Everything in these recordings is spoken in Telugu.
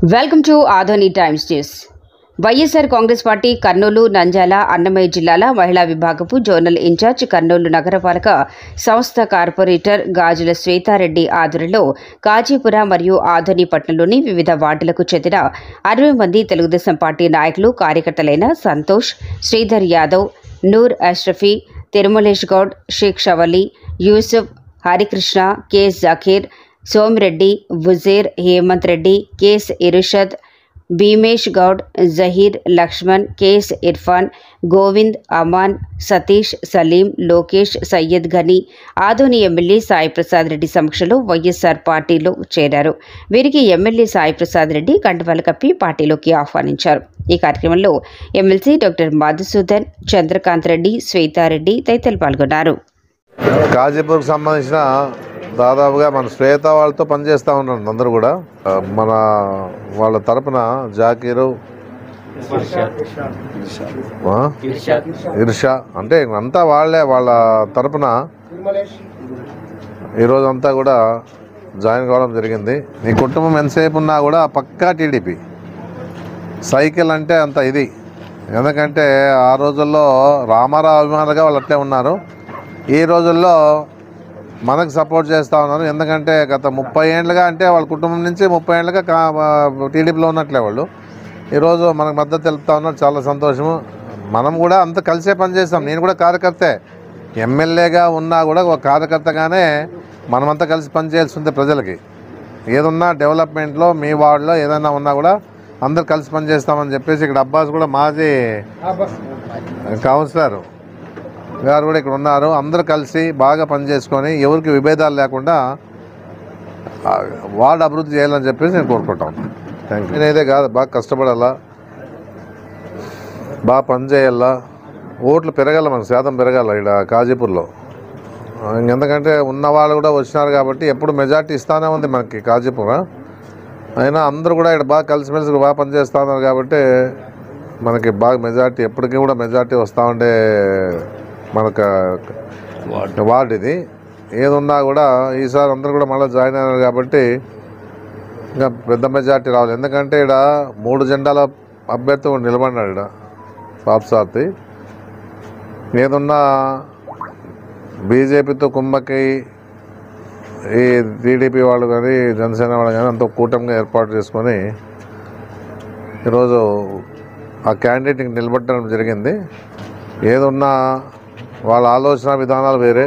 Welcome to Adoni times news. YSR Congress party Kurnool, Nandyal, Annamayya జిల్లాల మహిళా విభాగపు జోనల్ ఇన్ఛార్జ్, కర్నూలు నగరపాలక సంస్థ కార్పొరేటర్ గాజుల శ్వేతారెడ్డి ఆధ్వర్యంలో కాజీపుర మరియు ఆధోని పట్టణంలోని వివిధ వార్డులకు చెందిన 60 మంది తెలుగుదేశం పార్టీ నాయకులు, కార్యకర్తలైన సంతోష్, శ్రీధర్ యాదవ్, నూర్ అష్రఫీ, తిరుమలేష్ గౌడ్, షేక్ షవలి, యూసుఫ్, హరికృష్ణ, కె జకీర్, సోమిరెడ్డి, వుజేర్, హేమంత్ రెడ్డి, కేస్ ఇరుషద్, భీమేష్ గౌడ్, జహీర్, లక్ష్మణ్, కేస్ ఇర్ఫాన్, గోవింద్, అమాన్, సతీష్, సలీం, లోకేష్, సయ్యద్ ఘనీ ఆధోని ఎమ్మెల్యే సాయి ప్రసాద్ రెడ్డి సమక్షంలో వైఎస్ఆర్ పార్టీలో చేరారు. వీరికి ఎమ్మెల్యే సాయి ప్రసాద్ రెడ్డి కండువాలు కప్పి పార్టీలోకి ఆహ్వానించారు. ఈ కార్యక్రమంలో ఎమ్మెల్సీ డాక్టర్ మధుసూదన్, చంద్రకాంత్ రెడ్డి, శ్వేతారెడ్డి తదితరులు పాల్గొన్నారు. కాజీపూర్కి సంబంధించిన దాదాపుగా మన శ్వేత వాళ్ళతో పనిచేస్తూ ఉన్నాను. అందరూ కూడా మన వాళ్ళ తరపున జాకీరు, ఇర్షా అంటే అంతా వాళ్ళ తరపున ఈరోజు అంతా కూడా జాయిన్ కావడం జరిగింది. నీ కుటుంబం ఎంతసేపు ఉన్నా కూడా పక్కా టీడీపీ. సైకిల్ అంటే అంత ఇది. ఎందుకంటే ఆ రోజుల్లో రామారావు అభిమానులుగా వాళ్ళు అట్లే ఉన్నారు. ఈ రోజుల్లో మనకు సపోర్ట్ చేస్తూ ఉన్నారు. ఎందుకంటే గత 30 ఏళ్ళుగా అంటే వాళ్ళ కుటుంబం నుంచి 30 ఏళ్ళుగా టీడీపీలో ఉన్నట్లే వాళ్ళు ఈరోజు మనకు మద్దతు తెలుపుతా ఉన్నారు. చాలా సంతోషము. మనం కూడా అంత కలిసే పనిచేస్తాం. నేను కూడా కార్యకర్తే, ఎమ్మెల్యేగా ఉన్నా కూడా ఒక కార్యకర్తగానే మనమంతా కలిసి పనిచేయాల్సి ఉంది. ప్రజలకి ఏదున్నా డెవలప్మెంట్లో మీ వార్డులో ఏదైనా ఉన్నా కూడా అందరు కలిసి పనిచేస్తామని చెప్పేసి ఇక్కడ అబ్బాస్ కూడా మాజీ కౌన్సిలర్ గారు కూడా ఇక్కడ ఉన్నారు. అందరూ కలిసి బాగా పనిచేసుకొని ఎవరికి విభేదాలు లేకుండా వార్డు అభివృద్ధి చేయాలని చెప్పేసి నేను కోరుకుంటాను. Thank you. నేనైతే కాదు, బాగా కష్టపడాలా, బాగా పనిచేయాలా, ఓట్లు పెరగాల, మన శాతం పెరగాల ఇక్కడ కాజీపూర్లో. ఎందుకంటే ఉన్నవాళ్ళు కూడా వచ్చినారు కాబట్టి ఎప్పుడు మెజార్టీ ఇస్తానే ఉంది మనకి కాజీపూర్. అయినా అందరూ కూడా ఇక్కడ బాగా కలిసిమెలిసి బాగా పనిచేస్తూ ఉన్నారు కాబట్టి మనకి బాగా మెజార్టీ, ఎప్పటికీ కూడా మెజార్టీ వస్తూ ఉండే మనకు వార్డు ఇది. ఏదున్నా కూడా ఈసారి అందరూ కూడా మళ్ళీ జాయిన్ అయినారు కాబట్టి ఇంకా పెద్ద మెజార్టీ రావాలి. ఎందుకంటే ఇక్కడ 3 జెండాల అభ్యర్థి నిలబడినాడు ఇక్కడ పాపసార్తి. ఏదున్నా బీజేపీతో కుమ్మకి ఈ టీడీపీ వాళ్ళు కానీ జనసేన వాళ్ళు కానీ అంత కూటమిగా ఏర్పాటు చేసుకొని ఈరోజు ఆ క్యాండిడేట్కి నిలబెట్టడం జరిగింది. ఏదున్నా వాళ్ళ ఆలోచన విధానాలు వేరే.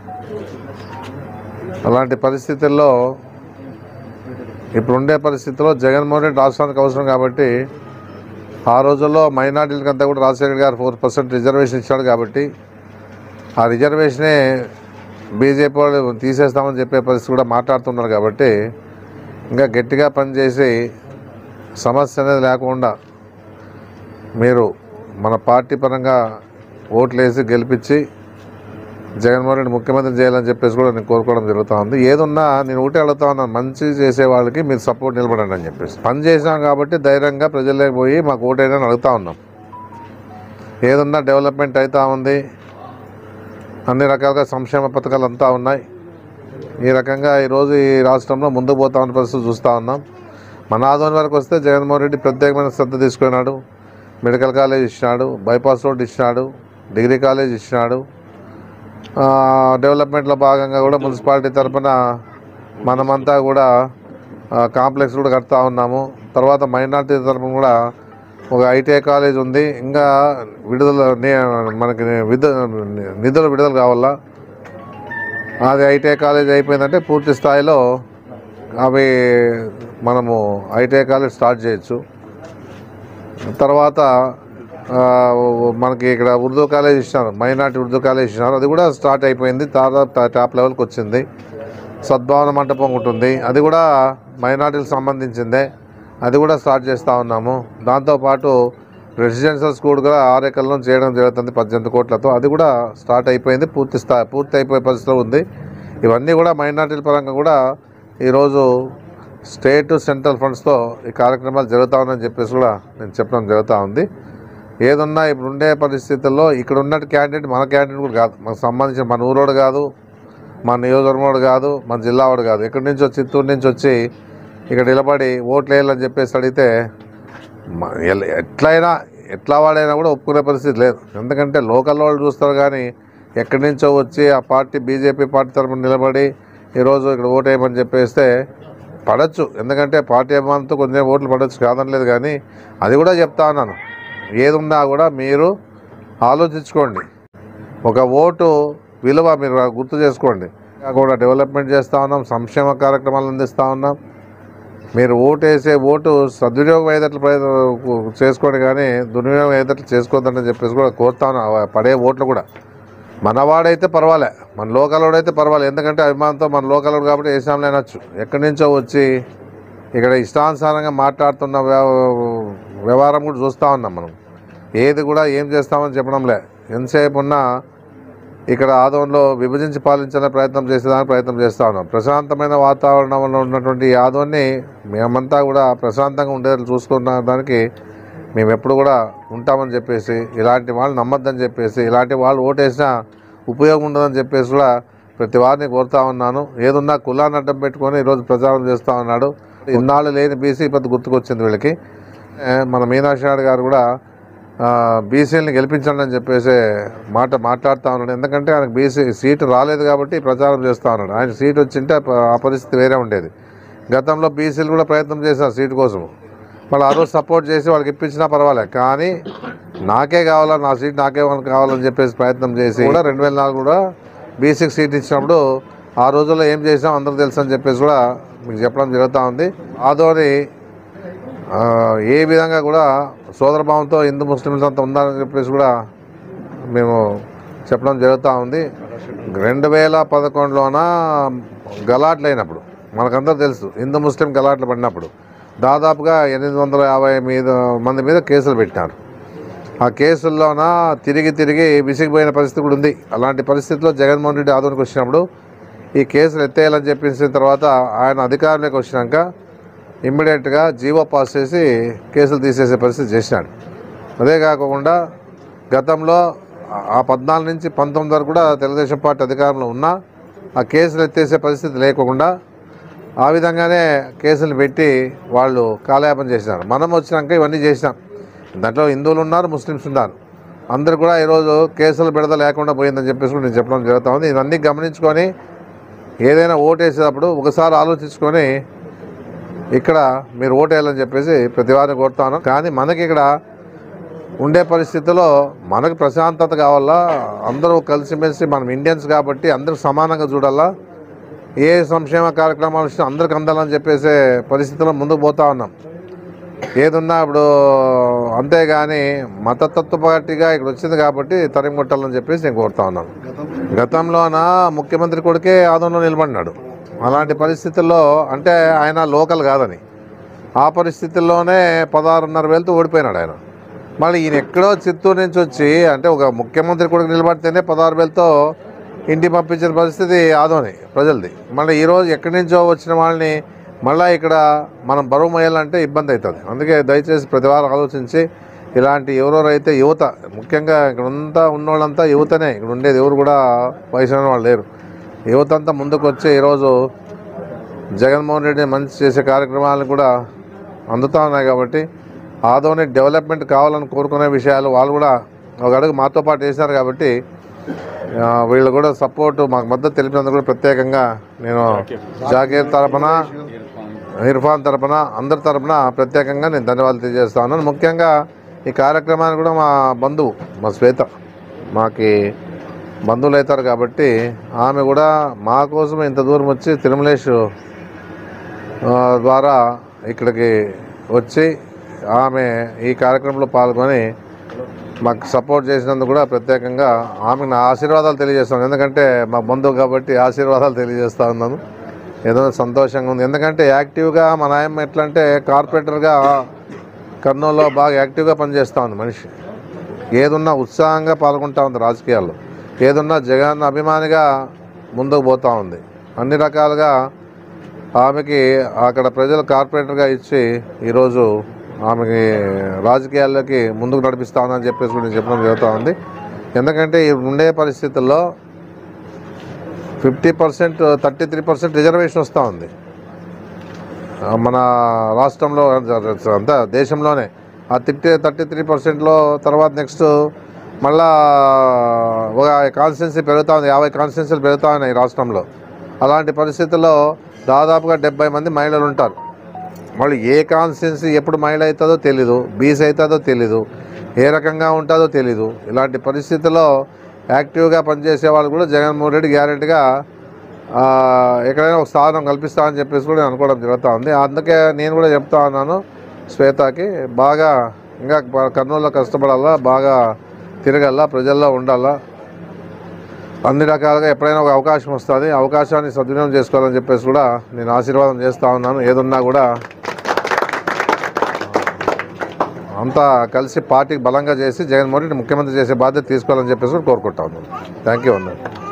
అలాంటి పరిస్థితుల్లో ఇప్పుడుండే పరిస్థితుల్లో జగన్మోహన్ రెడ్డి రాష్ట్రానికి అవసరం కాబట్టి ఆ రోజుల్లో మైనార్టీలకంతా కూడా రాజశేఖర్ గారు 4% రిజర్వేషన్ ఇచ్చాడు కాబట్టి ఆ రిజర్వేషనే బీజేపీ వాళ్ళు తీసేస్తామని చెప్పే పరిస్థితి కూడా మాట్లాడుతున్నారు కాబట్టి ఇంకా గట్టిగా పనిచేసి సమస్య అనేది లేకుండా మీరు మన పార్టీ పరంగా ఓట్లు వేసి గెలిపించి జగన్మోహన్ రెడ్డి ముఖ్యమంత్రి చేయాలని చెప్పేసి కూడా నేను కోరుకోవడం జరుగుతూ ఉంది. ఏదున్నా నేను ఒకటే అడుగుతా ఉన్నాను, మంచి చేసే వాళ్ళకి మీరు సపోర్ట్ నిలబడండి అని చెప్పేసి. పని చేసాం కాబట్టి ధైర్యంగా ప్రజల్లోకి పోయి మాకు ఓటైనా అడుగుతూ ఉన్నాం. ఏదున్నా డెవలప్మెంట్ అవుతూ ఉంది, అన్ని రకాలుగా సంక్షేమ పథకాలు అంతా ఉన్నాయి. ఈ రకంగా ఈరోజు ఈ రాష్ట్రంలో ముందుకు పోతా ఉన్న పరిస్థితి చూస్తూ ఉన్నాం. మన ఆదోని వరకు వస్తే జగన్మోహన్ రెడ్డి ప్రత్యేకమైన శ్రద్ధ తీసుకున్నాడు. మెడికల్ కాలేజ్ ఇచ్చినాడు, బైపాస్ రోడ్ ఇచ్చినాడు, డిగ్రీ కాలేజ్ ఇచ్చినాడు. డెవలప్మెంట్లో భాగంగా కూడా మున్సిపాలిటీ తరఫున మనమంతా కూడా కాంప్లెక్స్ కూడా కడతా ఉన్నాము. తర్వాత మైనార్టీ తరఫున కూడా ఒక ఐటీఐ కాలేజ్ ఉంది. ఇంకా మనకి నిధులు విడుదల కావాలా. అది ఐటీఐ కాలేజ్ అయిపోయిందంటే పూర్తి స్థాయిలో అవి మనము ఐటీఐ కాలేజ్ స్టార్ట్ చేయొచ్చు. తర్వాత మనకి ఇక్కడ ఉర్దూ కాలేజ్ ఇచ్చినారు, మైనార్టీ ఉర్దూ కాలేజ్ ఇచ్చినారు. అది కూడా స్టార్ట్ అయిపోయింది, టాప్ లెవెల్కి వచ్చింది. సద్భావన మంటపం ఉంటుంది, అది కూడా మైనార్టీలకు సంబంధించిందే. అది కూడా స్టార్ట్ చేస్తూ ఉన్నాము. దాంతోపాటు రెసిడెన్షియల్ స్కూల్ కూడా 6 ఎకరాలను చేయడం జరుగుతుంది 18 కోట్లతో. అది కూడా స్టార్ట్ అయిపోయింది, పూర్తి అయిపోయే పరిస్థితిలో ఉంది. ఇవన్నీ కూడా మైనార్టీల పరంగా కూడా ఈరోజు స్టేట్ సెంట్రల్ ఫండ్స్తో ఈ కార్యక్రమాలు జరుగుతూ ఉన్నాయని చెప్పేసి కూడా నేను చెప్పడం జరుగుతూ ఉంది. ఏదున్నా ఇప్పుడు ఉండే పరిస్థితుల్లో ఇక్కడ ఉన్నట్టు క్యాండిడేట్ మన క్యాండిడేట్ కూడా కాదు, మనకు సంబంధించిన మన ఊరోడు కాదు, మన నియోజకవర్గం కాదు, మన జిల్లా వాడు కాదు. ఎక్కడి నుంచో చిత్తూరు నుంచి వచ్చి ఇక్కడ నిలబడి ఓట్లు వేయాలని చెప్పేసి అడిగితే ఎట్లా వాడైనా కూడా ఒప్పుకునే పరిస్థితి లేదు. ఎందుకంటే లోకల్ వాళ్ళు చూస్తారు కానీ ఎక్కడి నుంచో వచ్చి ఆ పార్టీ బీజేపీ పార్టీ తరఫున నిలబడి ఈరోజు ఇక్కడ ఓటు వేయమని చెప్పేస్తే పడవచ్చు. ఎందుకంటే పార్టీ అభిమానంతో కొంచెం ఓట్లు పడవచ్చు, కాదనలేదు. కానీ అది కూడా చెప్తా ఉన్నాను, ఏది ఉన్నా కూడా మీరు ఆలోచించుకోండి. ఒక ఓటు విలువ మీరు గుర్తు చేసుకోండి. కూడా డెవలప్మెంట్ చేస్తూ ఉన్నాం, సంక్షేమ కార్యక్రమాలు అందిస్తూ ఉన్నాం. మీరు ఓటు వేసే ఓటు సద్వినియోగం అయ్యేటట్లు చేసుకోండి, కానీ దుర్వినియోగం అయ్యేటట్లు చేసుకోవద్దని చెప్పేసి కూడా కోరుతా ఉన్నాం. పడే ఓట్లు కూడా మనవాడైతే పర్వాలే, మన లోకల్ అయితే పర్వాలేదు. ఎందుకంటే అభిమానంతో మన లోకల్ కాబట్టి వేసాంలే అనొచ్చు. ఎక్కడి నుంచో వచ్చి ఇక్కడ ఇష్టానుసారంగా మాట్లాడుతున్న వ్యవహారం కూడా చూస్తూ ఉన్నాం. మనం ఏది కూడా ఏం చేస్తామని చెప్పడంలే. ఎంతసేపు ఉన్నా ఇక్కడ ఆదోన్లో విభజించి పాలించాలని ప్రయత్నం చేస్తూ ఉన్నాం. ప్రశాంతమైన వాతావరణంలో ఉన్నటువంటి ఈ ఆదోన్ని మేమంతా కూడా ప్రశాంతంగా ఉండేది చూసుకున్న దానికి మేము ఎప్పుడు కూడా ఉంటామని చెప్పేసి, ఇలాంటి వాళ్ళు నమ్మద్దని చెప్పేసి, ఇలాంటి వాళ్ళు ఓటేసినా ఉపయోగం ఉండదని చెప్పేసి కూడా ప్రతి వారిని కోరుతా ఉన్నాను. ఏదున్నా కులాన్ని అడ్డం పెట్టుకొని ఈరోజు ప్రచారం చేస్తూ ఉన్నాడు. ఇన్నాళ్ళు లేని బీసీ పెద్ద గుర్తుకొచ్చింది వీళ్ళకి. మన మీనాక్షి నాయుడు గారు కూడా బీసీలని గెలిపించండి అని చెప్పేసి మాట్లాడుతూ ఉన్నాడు. ఎందుకంటే ఆయనకు బీసీ సీటు రాలేదు కాబట్టి ప్రచారం చేస్తూ ఉన్నాడు. ఆయన సీటు వచ్చింటే ఆ పరిస్థితి వేరే ఉండేది. గతంలో బీసీలు కూడా ప్రయత్నం చేశారు సీటు కోసం. వాళ్ళు ఆ రోజు సపోర్ట్ చేసి వాళ్ళకి ఇప్పించినా పర్వాలేదు, కానీ నాకే కావాలా, నా సీట్ నాకే కావాలని చెప్పేసి ప్రయత్నం చేసి కూడా 2004 కూడా బీసీకి సీట్ ఇచ్చినప్పుడు ఆ రోజుల్లో ఏం చేసాం అందరూ తెలుసు అని చెప్పేసి కూడా మీకు చెప్పడం జరుగుతూ ఉంది. ఆదోని ఏ విధంగా కూడా సోదరభావంతో హిందూ ముస్లిమ్స్ అంతా ఉందని చెప్పేసి కూడా మేము చెప్పడం జరుగుతూ ఉంది. 2011లోన గలాట్లు అయినప్పుడు మనకందరూ తెలుసు, హిందూ ముస్లిం గలాట్లు పడినప్పుడు దాదాపుగా 850 మంది మీద కేసులు పెట్టినారు. ఆ కేసుల్లోన తిరిగి విసిగిపోయిన పరిస్థితి కూడా ఉంది. అలాంటి పరిస్థితిలో జగన్మోహన్ రెడ్డి ఆదోనికి వచ్చినప్పుడు ఈ కేసులు ఎత్తేయాలని చెప్పేసిన తర్వాత ఆయన అధికారంలోకి వచ్చినాక ఇమ్మీడియట్గా జీవో పాస్ చేసి కేసులు తీసేసే పరిస్థితి చేసినాడు. అదే కాకుండా గతంలో ఆ 14 నుంచి 19 వరకు కూడా తెలుగుదేశం పార్టీ అధికారంలో ఉన్నా ఆ కేసులు ఎత్తేసే పరిస్థితి లేకుండా ఆ విధంగానే కేసులు పెట్టి వాళ్ళు కాలయాపన చేసినారు. మనం వచ్చినాక ఇవన్నీ చేసినాం. దాంట్లో హిందువులు ఉన్నారు, ముస్లిమ్స్ ఉన్నారు, అందరు కూడా ఈరోజు కేసులు బిడద లేకుండా పోయిందని చెప్పేసి నేను చెప్పడం జరుగుతూ ఉంది. ఇవన్నీ గమనించుకొని ఏదైనా ఓటు వేసేటప్పుడు ఒకసారి ఆలోచించుకొని ఇక్కడ మీరు ఓటు వేయాలని చెప్పేసి ప్రతి వారిని కోరుతాను. కానీ మనకి ఇక్కడ ఉండే పరిస్థితుల్లో మనకు ప్రశాంతత కావాలా, అందరూ కలిసిమెలిసి మనం ఇండియన్స్ కాబట్టి అందరూ సమానంగా చూడాలా, ఏ సంక్షేమ కార్యక్రమాలు వచ్చినా అందరికి అందాలని చెప్పేసే పరిస్థితుల్లో ముందుకు పోతా ఉన్నాం. ఏదున్నా ఇప్పుడు అంతేగాని మతతత్వ పార్టీగా ఇక్కడ వచ్చింది కాబట్టి తరిమి కొట్టాలని చెప్పేసి నేను కోరుతా ఉన్నాను. గతంలోన ముఖ్యమంత్రి కొడుకే ఆదోన్లో నిలబడినాడు. అలాంటి పరిస్థితుల్లో అంటే ఆయన లోకల్ కాదని ఆ పరిస్థితుల్లోనే 16,500 ఓడిపోయినాడు ఆయన. మళ్ళీ ఈయన ఎక్కడో చిత్తూరు నుంచి వచ్చి అంటే ఒక ముఖ్యమంత్రి కొడుకు నిలబడితేనే 16,000తో ఇంటికి పంపించిన పరిస్థితి ఆదోని ప్రజలది. మళ్ళీ ఈరోజు ఎక్కడి నుంచో వచ్చిన వాళ్ళని మళ్ళీ ఇక్కడ మనం బరువు మోయాలంటే ఇబ్బంది అవుతుంది. అందుకే దయచేసి ప్రతి వారం ఆలోచించి ఇలాంటి ఎవరెవరైతే యువత, ముఖ్యంగా ఇక్కడ ఉన్నోళ్ళంతా యువతనే, ఇక్కడ ఉండేది ఎవరు కూడా వయసు వాళ్ళు లేరు. యువత అంతా ముందుకు వచ్చి ఈరోజు జగన్మోహన్ రెడ్డి మంచి చేసే కార్యక్రమాలను కూడా అందుతూ ఉన్నాయి. కాబట్టి ఆదోని డెవలప్మెంట్ కావాలని కోరుకునే విషయాలు వాళ్ళు కూడా ఒక అడుగు మాతో పాటు వేసినారు. కాబట్టి వీళ్ళు కూడా సపోర్టు మాకు మద్దతు తెలిపినందుకు కూడా ప్రత్యేకంగా నేను జాకీర్ తరపున, ఇర్ఫాన్ తరపున, అందరి తరపున ప్రత్యేకంగా నేను ధన్యవాదాలు తెలియజేస్తా ఉన్నాను. ముఖ్యంగా ఈ కార్యక్రమాన్ని కూడా మా బంధువు మా శ్వేత మాకి బంధువులు అవుతారు కాబట్టి ఆమె కూడా మా కోసం ఇంత దూరం వచ్చి తిరుమలేష్ ద్వారా ఇక్కడికి వచ్చి ఆమె ఈ కార్యక్రమంలో పాల్గొని మాకు సపోర్ట్ చేసినందుకు కూడా ప్రత్యేకంగా ఆమెకు నా ఆశీర్వాదాలు తెలియజేస్తాను. ఎందుకంటే మా బంధువు కాబట్టి ఆశీర్వాదాలు తెలియజేస్తూ ఉన్నాను. ఏదో సంతోషంగా ఉంది. ఎందుకంటే యాక్టివ్గా మా నాయమ్మ ఎట్లా అంటే కార్పొరేటర్గా కర్నూలులో బాగా యాక్టివ్గా పనిచేస్తూ ఉంది మనిషి. ఏదున్నా ఉత్సాహంగా పాల్గొంటూ ఉంది రాజకీయాల్లో, ఏదున్నా జగన్ అభిమానిగా ముందుకు పోతూ ఉంది. అన్ని రకాలుగా ఆమెకి అక్కడ ప్రజలు కార్పొరేటర్గా ఇచ్చి ఈరోజు ఆమెకి రాజకీయాల్లోకి ముందుకు నడిపిస్తా ఉందని చెప్పేసి నేను చెప్పడం జరుగుతూ ఉంది. ఎందుకంటే ఉండే పరిస్థితుల్లో 50%, 33% రిజర్వేషన్ వస్తూ ఉంది. మన రాష్ట్రంలో అంతా దేశంలోనే ఆ 33%లో తర్వాత నెక్స్ట్ మళ్ళా ఒక కాన్స్టిట్యున్సీ పెరుగుతూ ఉంది, 50 కాన్స్టిట్యున్సీలు పెరుగుతూ ఉన్నాయి రాష్ట్రంలో. అలాంటి పరిస్థితుల్లో దాదాపుగా 70 మంది మహిళలు ఉంటారు. మళ్ళీ ఏ కాన్స్టిట్యున్సీ ఎప్పుడు మహిళ అవుతుందో తెలీదు, బీసీ అవుతుందో తెలీదు, ఏ రకంగా ఉంటుందో తెలీదు. ఇలాంటి పరిస్థితుల్లో యాక్టివ్గా పనిచేసే వాళ్ళు కూడా జగన్మోహన్ రెడ్డి గ్యారెంటీగా ఎక్కడైనా ఒక స్థానం కల్పిస్తామని చెప్పేసి కూడా నేను అనుకోవడం జరుగుతూ ఉంది. అందుకే నేను కూడా చెప్తా ఉన్నాను శ్వేతకి, బాగా ఇంకా కర్నూలులో కష్టపడాలా, బాగా తిరగల్లా, ప్రజల్లో ఉండాలా, అన్ని రకాలుగా ఎప్పుడైనా ఒక అవకాశం వస్తుంది, అవకాశాన్ని సద్వినియోగం చేసుకోవాలని చెప్పేసి కూడా నేను ఆశీర్వాదం చేస్తూ ఉన్నాను. ఏదున్నా కూడా అంతా కలిసి పార్టీకి బలంగా చేసి జగన్మోహన్ రెడ్డి ముఖ్యమంత్రి చేసే బాధ్యత తీసుకోవాలని చెప్పేసి కూడా కోరుకుంటా ఉన్నాను. థ్యాంక్ యూ అన్నారు.